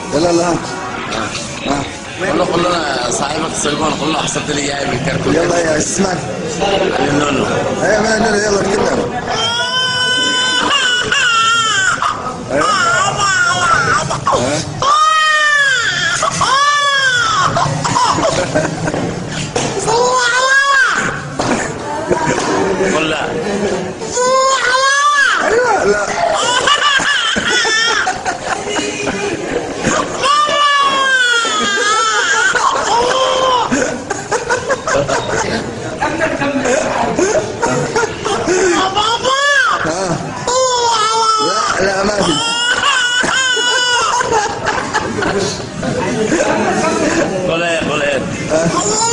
يلا يلا. قول له انا صاحبك السلمان، قول له حصلت لي جاي من كركوك. يلا يا اسمعني. علمنا له. ايوه ما نقول يلا اتكلم. قول لا. ايوه لا. لا ما في. قول ايه قول ايه.